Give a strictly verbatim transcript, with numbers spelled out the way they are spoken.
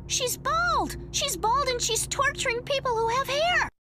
She's bald! She's bald and she's torturing people who have hair!